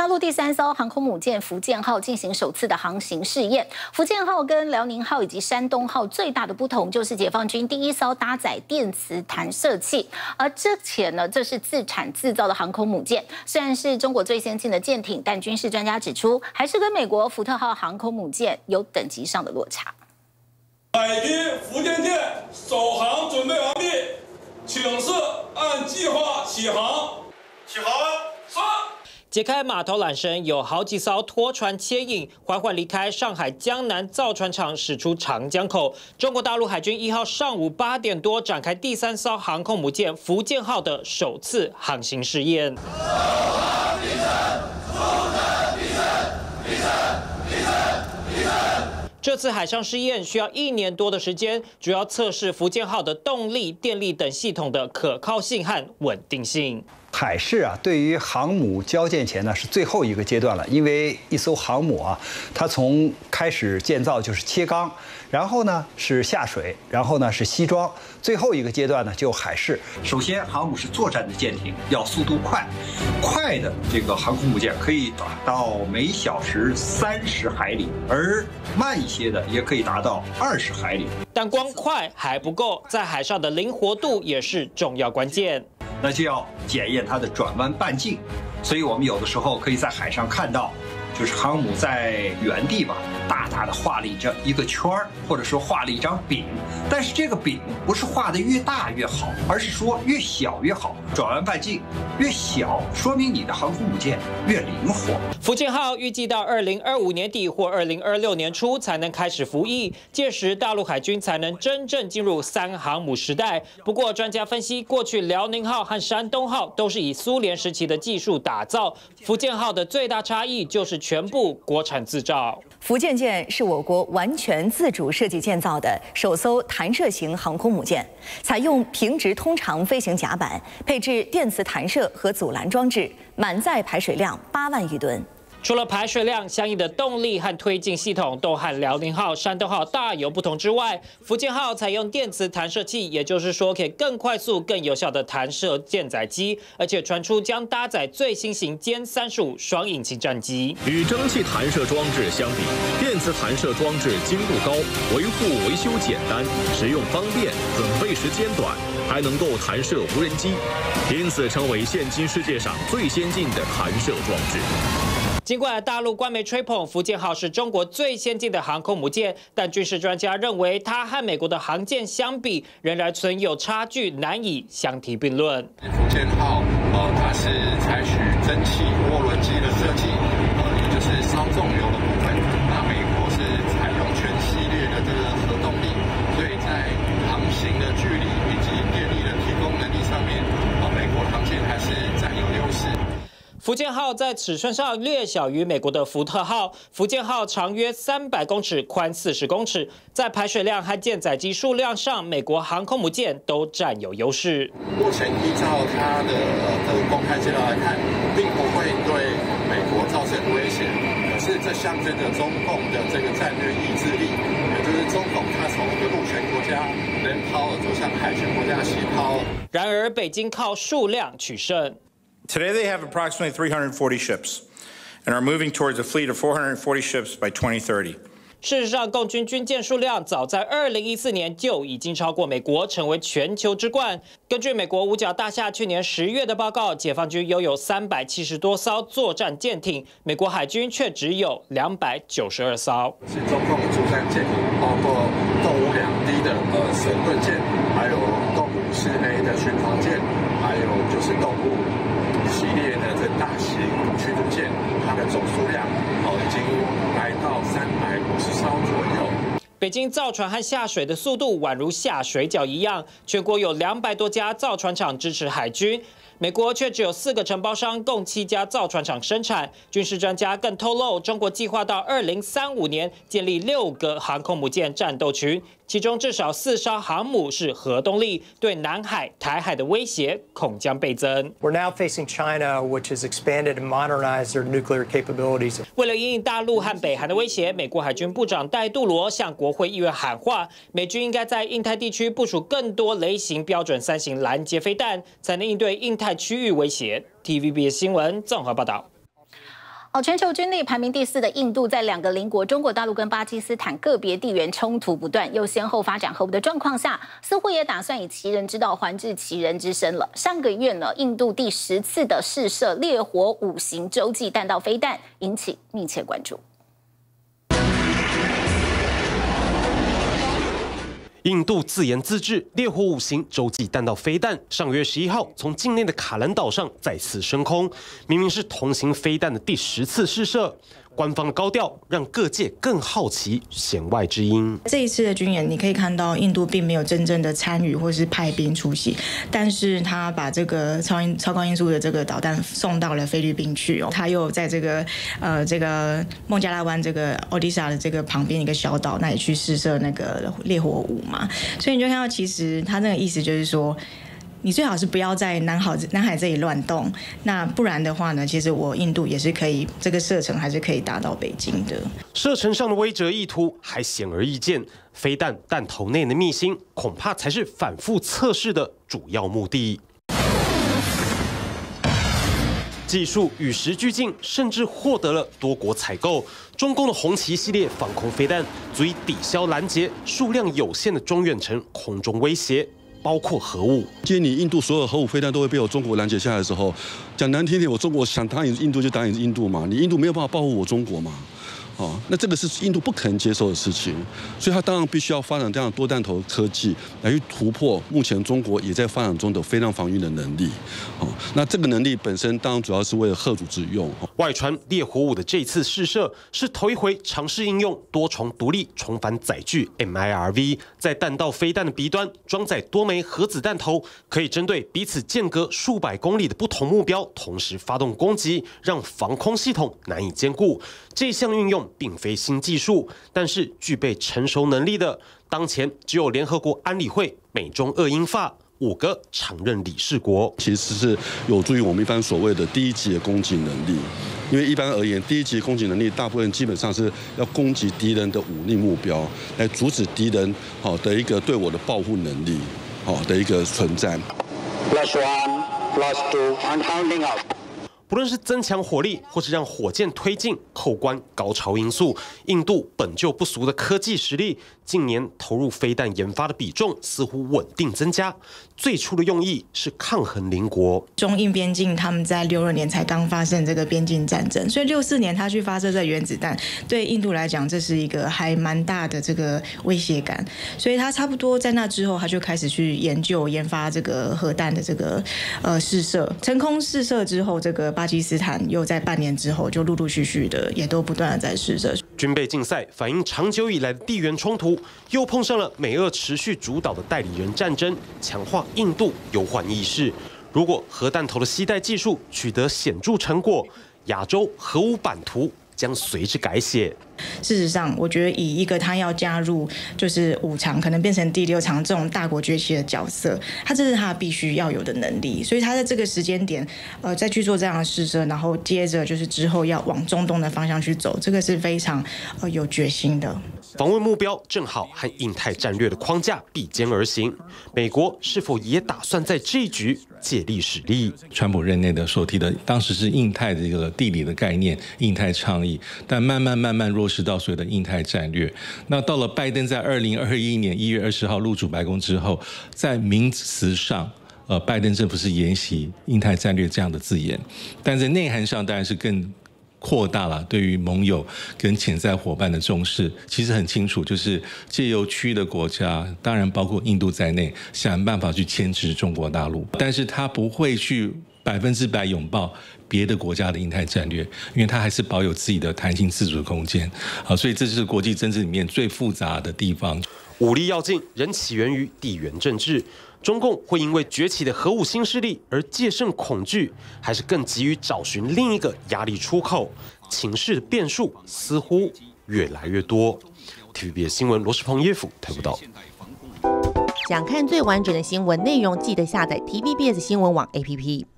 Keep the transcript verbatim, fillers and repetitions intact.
大陆第三艘航空母舰福建号进行首次的航行试验。福建号跟辽宁号以及山东号最大的不同就是解放军第一艘搭载电磁弹射器，而之前呢，这是自产自造的航空母舰。虽然是中国最先进的舰艇，但军事专家指出，还是跟美国福特号航空母舰有等级上的落差。 海军福建舰首航准备完毕，请示按计划起航。起航。是。 解开码头缆绳，有好几艘拖船牵引，缓缓离开上海江南造船厂，驶出长江口。中国大陆海军一号上午八点多展开第三艘航空母舰福建号的首次航行试验。这次海上试验需要一年多的时间，主要测试福建号的动力、电力等系统的可靠性和稳定性。 海试啊，对于航母交建前呢是最后一个阶段了，因为一艘航母啊，它从开始建造就是切缸，然后呢是下水，然后呢是西装，最后一个阶段呢就海试。首先，航母是作战的舰艇，要速度快，快的这个航空母舰可以达到每小时三十海里，而慢一些的也可以达到二十海里。 但光快还不够，在海上的灵活度也是重要关键。 那就要检验它的转弯半径，所以我们有的时候可以在海上看到，就是航母在原地吧，大大的画了一张一个圈儿，或者说画了一张饼。但是这个饼不是画的越大越好，而是说越小越好。转弯半径越小，说明你的航空母舰越灵活。 福建号预计到二零二五年底或二零二六年初才能开始服役，届时大陆海军才能真正进入三航母时代。不过，专家分析，过去辽宁号和山东号都是以苏联时期的技术打造，福建号的最大差异就是全部国产制造。 福建舰是我国完全自主设计建造的首艘弹射型航空母舰，采用平直通常飞行甲板，配置电磁弹射和阻拦装置，满载排水量八万余吨。 除了排水量，相应的动力和推进系统都和辽宁号、山东号大有不同之外，福建号采用电磁弹射器，也就是说可以更快速、更有效的弹射舰载机，而且传出将搭载最新型歼三十五双引擎战机。 与蒸汽弹射装置相比，电磁弹射装置精度高，维护维修简单，使用方便，准备时间短，还能够弹射无人机，因此成为现今世界上最先进的弹射装置。 尽管大陆官媒吹捧福建号是中国最先进的航空母舰，但军事专家认为它和美国的航舰相比，仍然存有差距，难以相提并论。 福建号，呃，它是采取蒸汽涡轮机的设计，呃，也就是稍纵流的部分。那美国是采用全系列的这个核动力，所以在航行的距离以及电力的提供能力上面，呃，美国航舰还是占有优势。 福建号在尺寸上略小于美国的福特号，福建号长约三百公尺，宽四十公尺，在排水量和舰载机数量上，美国航空母舰都占有优势。 目前依照它的呃这个公开资料来看，并不会对美国造成威胁，可是这象征着中共的这个战略意志力，也就是中共它从一个陆权国家人抛走向海权国家西抛。 然而，北京靠数量取胜。 Today they have approximately three hundred forty ships and are moving towards a fleet of four hundred forty ships by twenty thirty. 事实上，共军军舰数量早在二零一四年就已经超过美国，成为全球之冠。根据美国五角大厦去年十月的报告，解放军拥有三百七十多艘作战舰艇，美国海军却只有两百九十二艘。 是中共主战舰艇，包括动五两D的呃神盾舰，还有动五四A的巡防舰，还有就是动五系列的这大型驱逐舰，它的总数量哦已经来到三百五十艘左右。 北京造船和下水的速度宛如下水饺一样，全国有两百多家造船厂支持海军。美国却只有四个承包商，共七家造船厂生产。军事专家更透露，中国计划到二零三五年建立六个航空母舰战斗群，其中至少四艘航母是核动力，对南海、台海的威胁恐将倍增。 We're now facing China, which has expanded and modernized their nuclear capabilities. 为了因应大陆和北韩的威胁，美国海军部长戴杜罗向国会议员喊话，美军应该在印太地区部署更多雷型标准三型拦截飞弹，才能应对印太区域威胁。T V B S 新闻综合报道。 好，全球军力排名第四的印度，在两个邻国中国大陆跟巴基斯坦个别地缘冲突不断，又先后发展核武的状况下，似乎也打算以其人之道还治其人之身了。上个月呢，印度第十次的试射烈火五型洲际弹道飞弹，引起密切关注。 印度自研自制烈火五型洲际弹道飞弹，上个月十一号从境内的卡兰岛上再次升空，明明是同型飞弹的第十次试射。 官方的高调让各界更好奇弦外之音。 这一次的军演，你可以看到印度并没有真正的参与或是派兵出席，但是他把这个超音超高音速的这个导弹送到了菲律宾去哦，他又在这个呃这个孟加拉湾这个 Odisha 的这个旁边一个小岛那里去试射那个烈火五嘛，所以你就看到其实他那个意思就是说。 你最好是不要在南海南海这里乱动，那不然的话呢，其实我印度也是可以，这个射程还是可以达到北京的。 射程上的威慑意图还显而易见，飞弹弹头内的秘辛，恐怕才是反复测试的主要目的。技术与时俱进，甚至获得了多国采购。中共的红旗系列防空飞弹足以抵消拦截数量有限的中远程空中威胁。 包括核武。 今天你印度所有核武飞弹都会被我中国拦截下来的时候，讲难听点，我中国想打你印度就打你印度嘛，你印度没有办法保护我中国嘛，哦，那这个是印度不可能接受的事情，所以它当然必须要发展这样多弹头科技来去突破目前中国也在发展中的飞弹防御的能力，哦，那这个能力本身当然主要是为了吓阻之用。 外传烈火五的这次试射是头一回尝试应用多重独立重返载具 M I R V， 在弹道飞弹的鼻端装载多枚核子弹头，可以针对彼此间隔数百公里的不同目标同时发动攻击，让防空系统难以兼顾。这项运用并非新技术，但是具备成熟能力的，当前只有联合国安理会、美中俄英法五个常任理事国， 其实是有助于我们一般所谓的第一级的攻击能力。因为一般而言，第一级攻击能力大部分基本上是要攻击敌人的武力目标，来阻止敌人好的一个对我的报复能力好的一个存在。 Plus one, plus two, and counting out. 不论是增强火力，或是让火箭推进，扣关高超音速，印度本就不俗的科技实力，近年投入飞弹研发的比重似乎稳定增加。最初的用意是抗衡邻国， 中印边境他们在六二年才刚发生这个边境战争，所以六四年他去发射这原子弹，对印度来讲这是一个还蛮大的这个威胁感，所以他差不多在那之后，他就开始去研究研发这个核弹的这个呃试射，成功试射之后，这个巴基斯坦又在半年之后就陆陆续续的也都不断的在试射。 军备竞赛反映长久以来的地缘冲突，又碰上了美俄持续主导的代理人战争，强化印度忧患意识。如果核弹头的携带技术取得显著成果，亚洲核武版图将随之改写。 事实上，我觉得以一个他要加入就是五常，可能变成第六常这种大国崛起的角色，他这是他必须要有的能力。所以他在这个时间点，呃，再去做这样的试射，然后接着就是之后要往中东的方向去走，这个是非常呃有决心的。 防卫目标正好和印太战略的框架并肩而行，美国是否也打算在这一局借力使力？ 川普任内的所提的，当时是印太的一个地理的概念、印太倡议，但慢慢慢慢落实到所谓的印太战略。那到了拜登在二零二一年一月二十号入主白宫之后，在名词上，呃，拜登政府是沿袭印太战略这样的字眼，但在内涵上当然是更扩大了对于盟友跟潜在伙伴的重视。其实很清楚，就是借由区域的国家，当然包括印度在内，想办法去牵制中国大陆，但是他不会去百分之百拥抱别的国家的印太战略，因为它还是保有自己的弹性自主的空间。好，所以这是国际政治里面最复杂的地方。 武力要进，仍起源于地缘政治。中共会因为崛起的核武新势力而戒慎恐惧，还是更急于找寻另一个压力出口？情势的变数似乎越来越多。T V B S 新闻罗世鹏、叶甫台报道。 想看最完整的新闻内容，记得下载 T V B S 新闻网 A P P。